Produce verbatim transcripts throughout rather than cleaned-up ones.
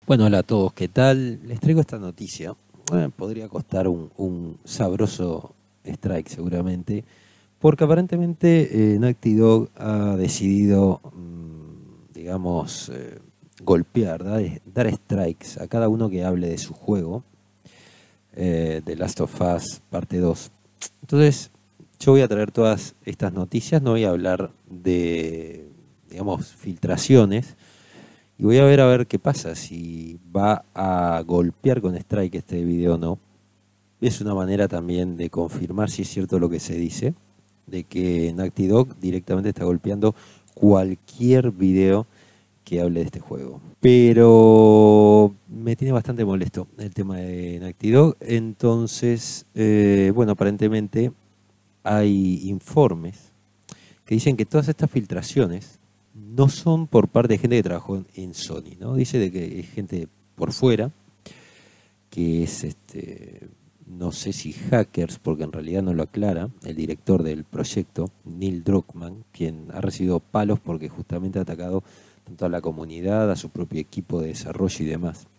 Bueno, hola a todos, ¿qué tal? Les traigo esta noticia. Eh, podría costar un, un sabroso strike seguramente, porque aparentemente eh, Naughty Dog ha decidido, mm, digamos, eh, golpear, dar, dar strikes a cada uno que hable de su juego, eh, The Last of Us parte dos. Entonces, yo voy a traer todas estas noticias, no voy a hablar de, digamos, filtraciones, y voy a ver a ver qué pasa, si va a golpear con strike este video o no. Es una manera también de confirmar si es cierto lo que se dice, de que Naughty Dog directamente está golpeando cualquier video que hable de este juego. Pero me tiene bastante molesto el tema de Naughty Dog. Entonces, eh, bueno, aparentemente hay informes que dicen que todas estas filtraciones no son por parte de gente que trabajó en, en Sony, ¿no? Dice de que es gente por fuera, que es, este, no sé si hackers, porque en realidad no lo aclara, el director del proyecto, Neil Druckmann, quien ha recibido palos porque justamente ha atacado tanto a la comunidad, a su propio equipo de desarrollo y demás.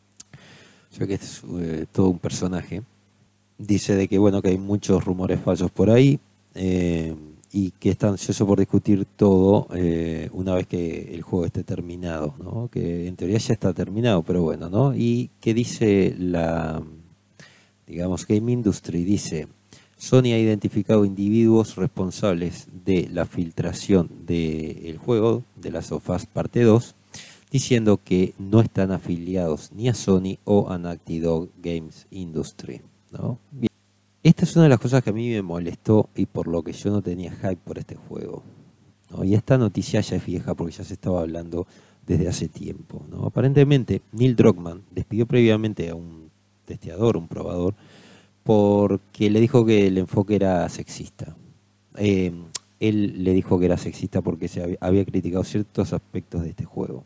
O sea que este es eh, todo un personaje. Dice de que, bueno, que hay muchos rumores falsos por ahí, eh, y que está ansioso por discutir todo eh, una vez que el juego esté terminado, ¿no? Que en teoría ya está terminado, pero bueno, ¿no? Y que dice la, digamos, Game Industry, dice: Sony ha identificado individuos responsables de la filtración del juego de Last of Us parte dos, diciendo que no están afiliados ni a Sony o a Naughty Dog Games Industry, ¿no? Bien. Esta es una de las cosas que a mí me molestó y por lo que yo no tenía hype por este juego, ¿no? Y esta noticia ya es vieja porque ya se estaba hablando desde hace tiempo, ¿no? Aparentemente, Neil Druckmann despidió previamente a un testeador, un probador, porque le dijo que el enfoque era sexista. Eh, él le dijo que era sexista porque se había, había criticado ciertos aspectos de este juego.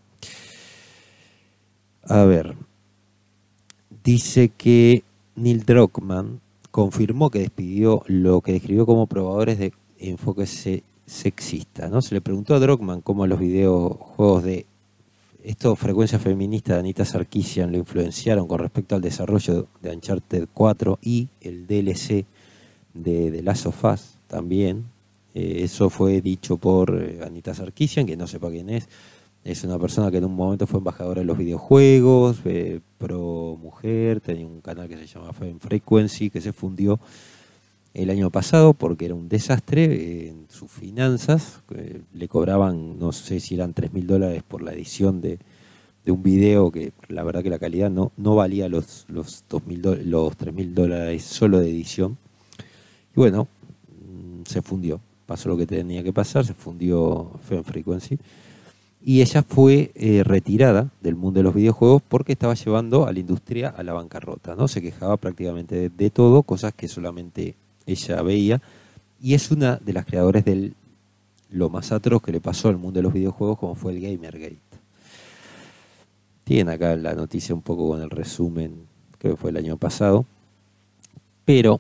A ver, dice que Neil Druckmann confirmó que despidió lo que describió como probadores de enfoque se sexista, ¿no? Se le preguntó a Druckmann cómo los videojuegos de esto, frecuencia feminista de Anita Sarkeesian, lo influenciaron con respecto al desarrollo de Uncharted cuatro y el D L C de The Last of Us también. Eh, eso fue dicho por eh, Anita Sarkeesian, que no sepa quién es. Es una persona que en un momento fue embajadora de los videojuegos, eh, pro mujer, tenía un canal que se llama Fame Frequency, que se fundió el año pasado porque era un desastre eh, en sus finanzas. Eh, le cobraban, no sé si eran tres mil dólares por la edición de, de un video, que la verdad que la calidad no, no valía los, los, dos mil do, los tres mil dólares solo de edición. Y bueno, mmm, se fundió, pasó lo que tenía que pasar, se fundió Fame Frequency. Y ella fue eh, retirada del mundo de los videojuegos porque estaba llevando a la industria a la bancarrota, ¿no? Se quejaba prácticamente de, de todo, cosas que solamente ella veía. Y es una de las creadoras de lo más atroz que le pasó al mundo de los videojuegos, como fue el Gamergate. Tienen acá la noticia un poco con el resumen, creo que fue el año pasado. Pero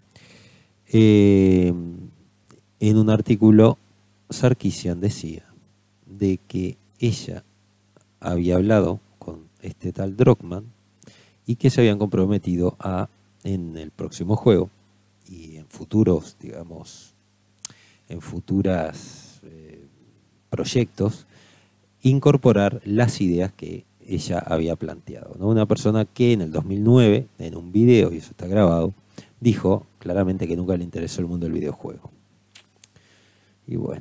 eh, en un artículo, Sarkeesian decía de que ella había hablado con este tal Druckmann y que se habían comprometido a, en el próximo juego y en futuros, digamos, en futuras eh, proyectos, incorporar las ideas que ella había planteado, ¿no? Una persona que en el dos mil nueve, en un video, y eso está grabado, dijo claramente que nunca le interesó el mundo del videojuego. Y bueno,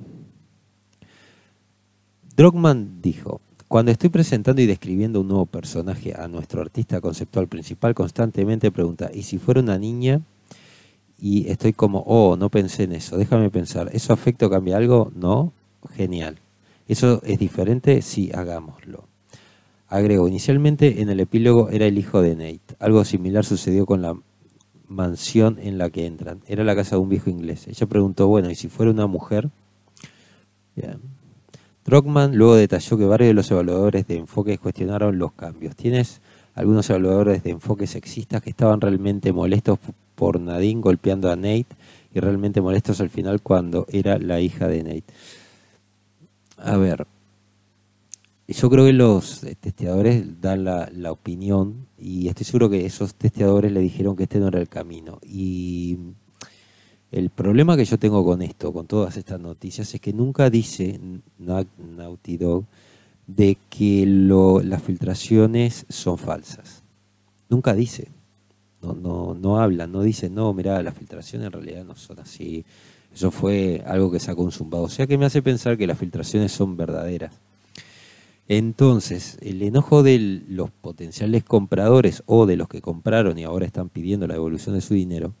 Druckmann dijo: cuando estoy presentando y describiendo un nuevo personaje a nuestro artista conceptual principal, constantemente pregunta: ¿y si fuera una niña? Y estoy como, oh, no pensé en eso, déjame pensar, ¿eso afecta o cambia algo? No, genial. ¿Eso es diferente? Sí, hagámoslo. Agregó: inicialmente en el epílogo era el hijo de Nate. Algo similar sucedió con la mansión en la que entran. Era la casa de un viejo inglés. Ella preguntó: bueno, ¿y si fuera una mujer? Bien. Druckmann luego detalló que varios de los evaluadores de enfoque cuestionaron los cambios. Tienes algunos evaluadores de enfoque sexistas que estaban realmente molestos por Nadine golpeando a Nate y realmente molestos al final cuando era la hija de Nate. A ver, yo creo que los eh, testeadores dan la, la opinión y estoy seguro que esos testeadores le dijeron que este no era el camino. Y el problema que yo tengo con esto, con todas estas noticias, es que nunca dice Na- Naughty Dog de que lo- las filtraciones son falsas. Nunca dice. No, no, no hablan, no dicen, no, mirá, las filtraciones en realidad no son así. Eso fue algo que se ha consumado. O sea que me hace pensar que las filtraciones son verdaderas. Entonces, el enojo de los potenciales compradores o de los que compraron y ahora están pidiendo la devolución de su dinero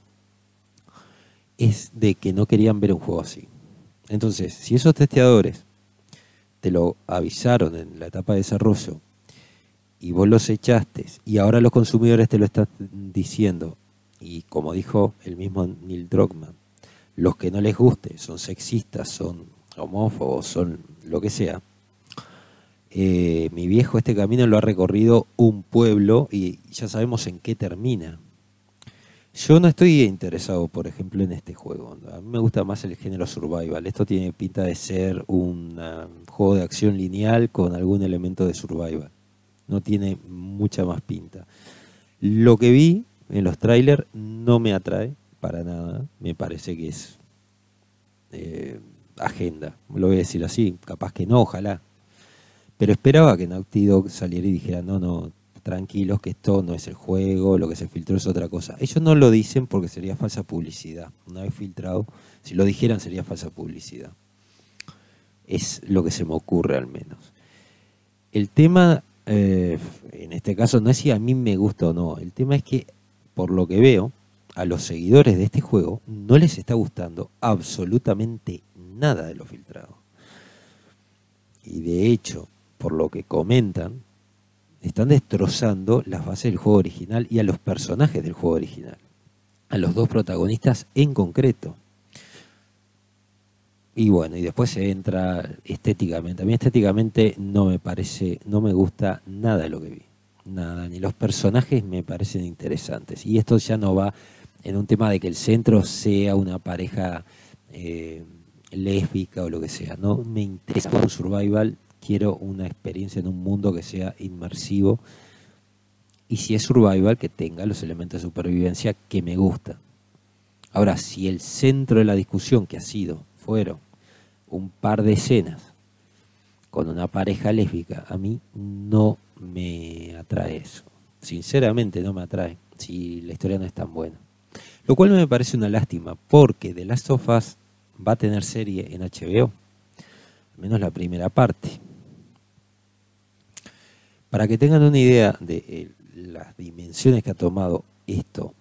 es de que no querían ver un juego así. Entonces, si esos testeadores te lo avisaron en la etapa de desarrollo y vos los echaste y ahora los consumidores te lo están diciendo, y como dijo el mismo Neil Druckmann, los que no les guste son sexistas, son homófobos, son lo que sea, eh, mi viejo este camino lo ha recorrido un pueblo y ya sabemos en qué termina. Yo no estoy interesado, por ejemplo, en este juego. A mí me gusta más el género survival. Esto tiene pinta de ser un uh, juego de acción lineal con algún elemento de survival. No tiene mucha más pinta. Lo que vi en los trailers no me atrae para nada. Me parece que es eh, agenda. Lo voy a decir así. Capaz que no, ojalá. Pero esperaba que Naughty Dog saliera y dijera, no, no, tranquilos, que esto no es el juego, lo que se filtró es otra cosa. Ellos no lo dicen porque sería falsa publicidad. Una vez filtrado, si lo dijeran sería falsa publicidad. Es lo que se me ocurre al menos. El tema, eh, en este caso, no es si a mí me gusta o no. El tema es que, por lo que veo, a los seguidores de este juego no les está gustando absolutamente nada de lo filtrado. Y de hecho, por lo que comentan, están destrozando las bases del juego original y a los personajes del juego original. A los dos protagonistas en concreto. Y bueno, y después se entra estéticamente. A mí estéticamente no me parece, no me gusta nada de lo que vi. Nada, ni los personajes me parecen interesantes. Y esto ya no va en un tema de que el centro sea una pareja eh, lésbica o lo que sea. No me interesa un survival. Quiero una experiencia en un mundo que sea inmersivo y si es survival que tenga los elementos de supervivencia que me gusta. Ahora, si el centro de la discusión que ha sido, fueron un par de escenas con una pareja lésbica, a mí no me atrae eso. Sinceramente no me atrae si la historia no es tan buena. Lo cual me parece una lástima porque The Last of Us va a tener serie en H B O, al menos la primera parte. Para que tengan una idea de eh, las dimensiones que ha tomado esto,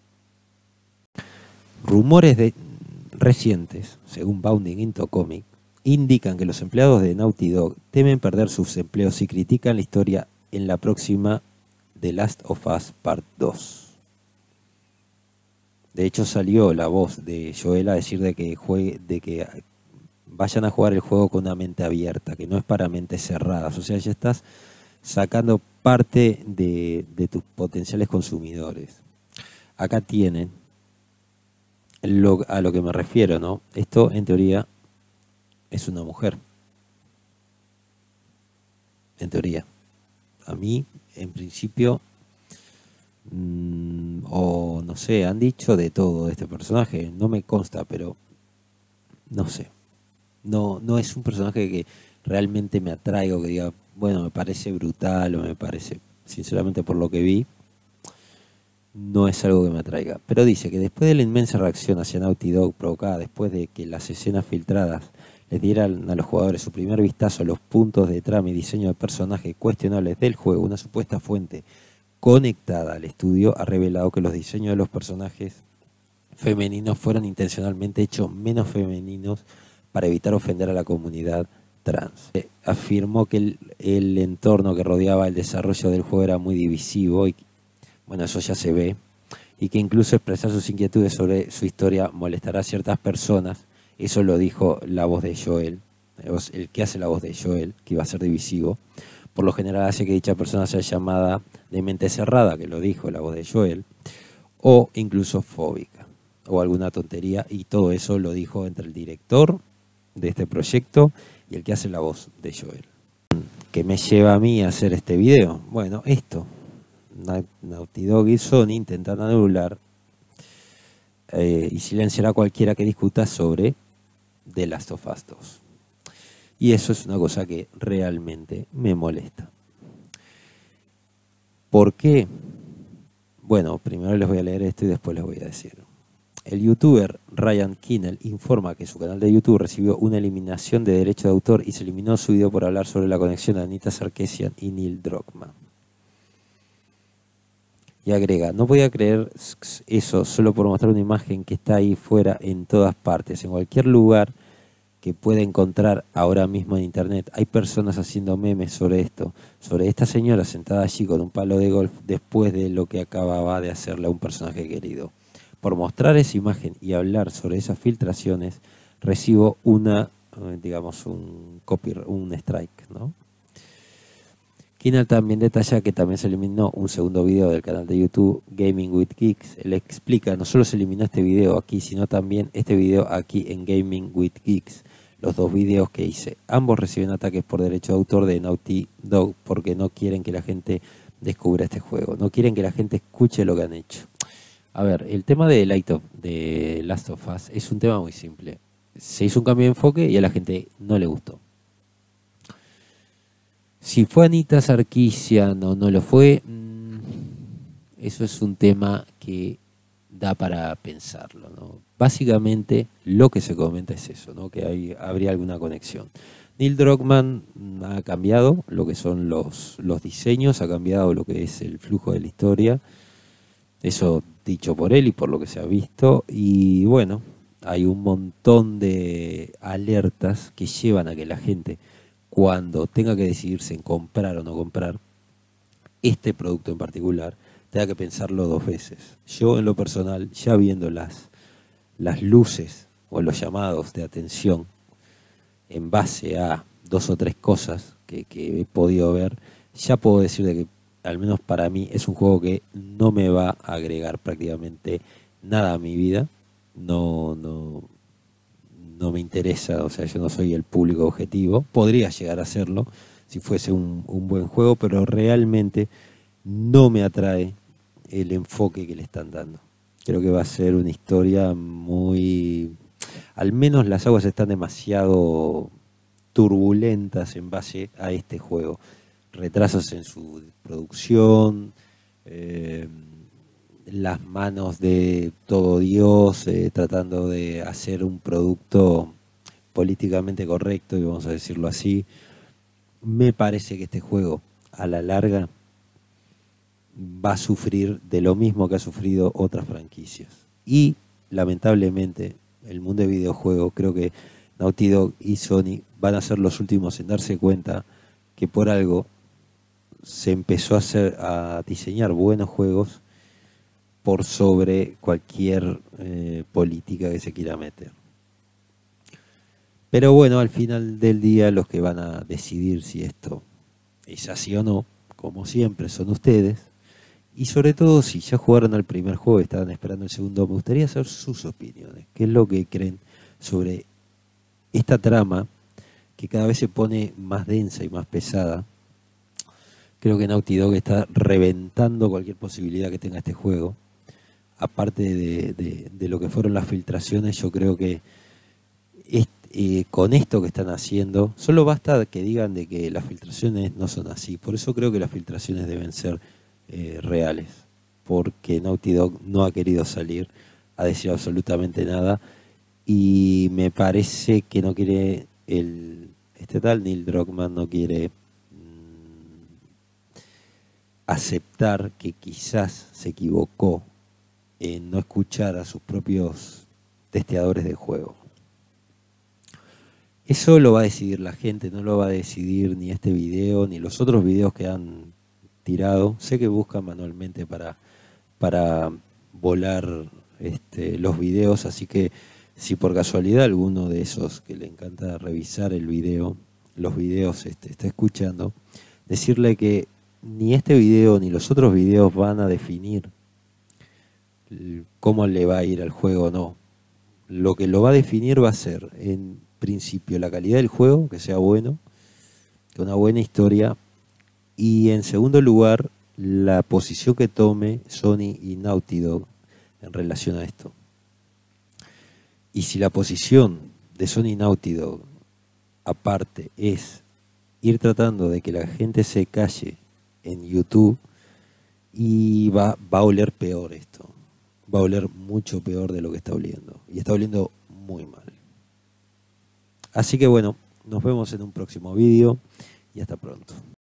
rumores de, recientes, según Bounding Into Comic, indican que los empleados de Naughty Dog temen perder sus empleos y critican la historia en la próxima The Last of Us Part dos. De hecho salió la voz de Joel a decir de que, juegue, de que vayan a jugar el juego con una mente abierta, que no es para mentes cerradas. O sea, ya estás sacando parte de, de tus potenciales consumidores. Acá tienen lo, a lo que me refiero, ¿no? Esto, en teoría, es una mujer. En teoría. A mí, en principio, mmm, o no sé, han dicho de todo de este personaje. No me consta, pero no sé. No, no es un personaje que realmente me atraiga o que diga, bueno, me parece brutal o me parece, sinceramente por lo que vi, no es algo que me atraiga. Pero dice que después de la inmensa reacción hacia Naughty Dog provocada después de que las escenas filtradas les dieran a los jugadores su primer vistazo a los puntos de trama y diseño de personajes cuestionables del juego, una supuesta fuente conectada al estudio ha revelado que los diseños de los personajes femeninos fueron intencionalmente hechos menos femeninos para evitar ofender a la comunidad trans. Eh, afirmó que el, el entorno que rodeaba el desarrollo del juego era muy divisivo y, bueno, eso ya se ve, y que incluso expresar sus inquietudes sobre su historia molestará a ciertas personas. Eso lo dijo la voz de Joel, el que hace la voz de Joel, que iba a ser divisivo. Por lo general hace que dicha persona sea llamada de mente cerrada, que lo dijo la voz de Joel, o incluso fóbica, o alguna tontería, y todo eso lo dijo entre el director de este proyecto y el que hace la voz de Joel. ¿Qué me lleva a mí a hacer este video? Bueno, esto. Naughty Dog y Sony intentan anular eh, y silenciar a cualquiera que discuta sobre The Last of Us dos. Y eso es una cosa que realmente me molesta. ¿Por qué? Bueno, primero les voy a leer esto y después les voy a decir. El youtuber Ryan Kinnell informa que su canal de YouTube recibió una eliminación de derecho de autor y se eliminó su video por hablar sobre la conexión de Anita Sarkeesian y Neil Druckmann. Y agrega, no podía creer eso solo por mostrar una imagen que está ahí fuera en todas partes, en cualquier lugar que pueda encontrar ahora mismo en internet. Hay personas haciendo memes sobre esto, sobre esta señora sentada allí con un palo de golf después de lo que acababa de hacerle a un personaje querido. Por mostrar esa imagen y hablar sobre esas filtraciones, recibo una, digamos, un copy, un strike, ¿no? Kinnell también detalla que también se eliminó un segundo video del canal de YouTube Gaming with Geeks. Él explica, no solo se eliminó este video aquí, sino también este video aquí en Gaming with Geeks. Los dos videos que hice, ambos reciben ataques por derecho de autor de Naughty Dog porque no quieren que la gente descubra este juego, no quieren que la gente escuche lo que han hecho. A ver, el tema de Light of, de Last of Us es un tema muy simple. Se hizo un cambio de enfoque y a la gente no le gustó. Si fue Anita Sarkeesian o no lo fue, mmm, eso es un tema que da para pensarlo, ¿no? Básicamente lo que se comenta es eso, ¿no? Que hay, habría alguna conexión. Neil Druckmann ha cambiado lo que son los, los diseños, ha cambiado lo que es el flujo de la historia. Eso dicho por él y por lo que se ha visto. Y bueno, hay un montón de alertas que llevan a que la gente, cuando tenga que decidirse en comprar o no comprar este producto en particular, tenga que pensarlo dos veces. Yo en lo personal, ya viendo las, las luces o los llamados de atención en base a dos o tres cosas que, que he podido ver, ya puedo decir de que al menos para mí es un juego que no me va a agregar prácticamente nada a mi vida. No, no, no me interesa, o sea, yo no soy el público objetivo. Podría llegar a serlo si fuese un, un buen juego, pero realmente no me atrae el enfoque que le están dando. Creo que va a ser una historia muy... Al menos las aguas están demasiado turbulentas en base a este juego. Retrasos en su producción, eh, las manos de todo Dios eh, tratando de hacer un producto políticamente correcto, y vamos a decirlo así. Me parece que este juego, a la larga, va a sufrir de lo mismo que ha sufrido otras franquicias. Y, lamentablemente, el mundo de videojuegos, creo que Naughty Dog y Sony van a ser los últimos en darse cuenta que por algo se empezó a hacer, a diseñar buenos juegos por sobre cualquier eh, política que se quiera meter. Pero bueno, al final del día los que van a decidir si esto es así o no, como siempre, son ustedes. Y sobre todo, si ya jugaron al primer juego y estaban esperando el segundo, me gustaría saber sus opiniones. ¿Qué es lo que creen sobre esta trama que cada vez se pone más densa y más pesada? Creo que Naughty Dog está reventando cualquier posibilidad que tenga este juego. Aparte de, de, de lo que fueron las filtraciones, yo creo que es, eh, con esto que están haciendo, solo basta que digan de que las filtraciones no son así. Por eso creo que las filtraciones deben ser eh, reales, porque Naughty Dog no ha querido salir a decir absolutamente nada, y me parece que no quiere, el este tal Neil Druckmann no quiere mmm, aceptar que quizás se equivocó en no escuchar a sus propios testeadores de juego. Eso lo va a decidir la gente, no lo va a decidir ni este video ni los otros videos que han tirado. Sé que buscan manualmente para, para volar este, los videos, así que si por casualidad alguno de esos que le encanta revisar el video, los videos este, está escuchando, decirle que ni este video ni los otros videos van a definir cómo le va a ir al juego o no. Lo que lo va a definir va a ser, en principio, la calidad del juego, que sea bueno, que una buena historia. Y en segundo lugar, la posición que tome Sony y Naughty Dog en relación a esto. Y si la posición de Sony y Naughty Dog, aparte, es ir tratando de que la gente se calle en YouTube, y va, va a oler peor esto. Va a oler mucho peor de lo que está oliendo. Y está oliendo muy mal. Así que bueno, nos vemos en un próximo vídeo y hasta pronto.